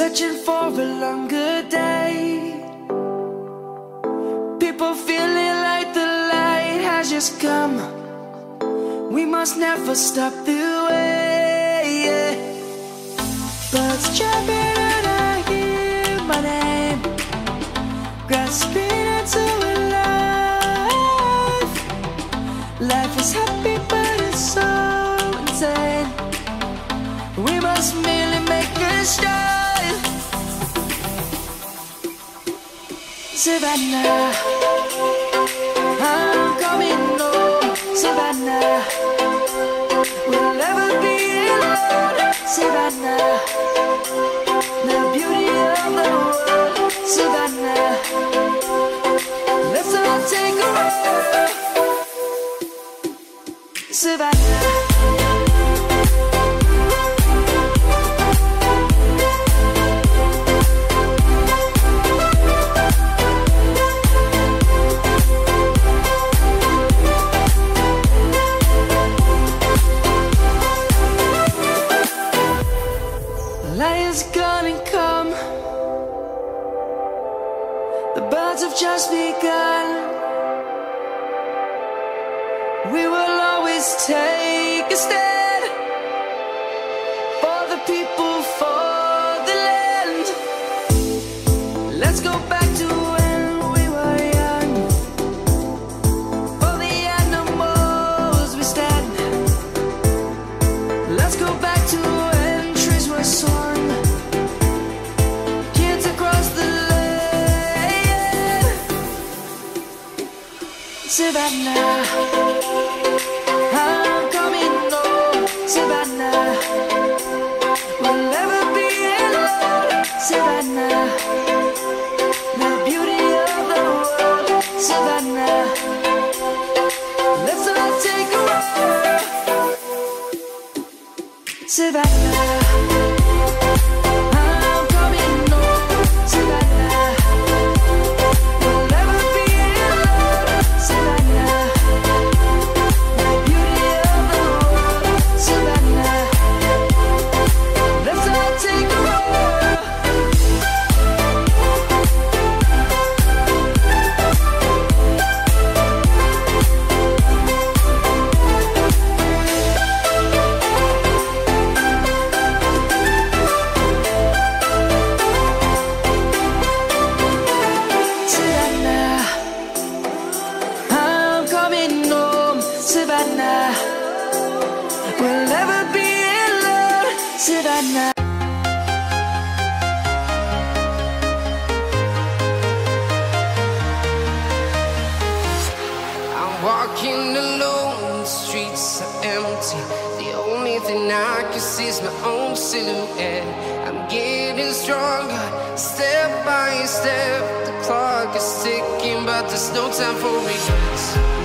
searching for a longer day. People feeling like the light has just come. We must never stop the way, yeah. Birds jumping and I hear my name, grasping into a life. Life is happy but it's so insane. We must merely make a start. Savannah, I'm coming home. Savannah, we'll never be alone. Savannah, the beauty of the world. Savannah, let's all take a ride. Savannah. Lion's gonna come. The birds have just begun. We will always take a stand for the people, for the land. Let's go back to when we were young. For the animals we stand. Let's go back to when trees were swung. Savannah, I'm coming home. Savannah, we'll never be alone. Savannah, the beauty of the world. Savannah, let's all take a ride. Savannah. Savannah, we'll never be alone. Savannah. I'm walking alone, the streets are empty. The only thing I can see is my own silhouette. I'm getting stronger, step by step. The clock is ticking, but there's no time for regrets.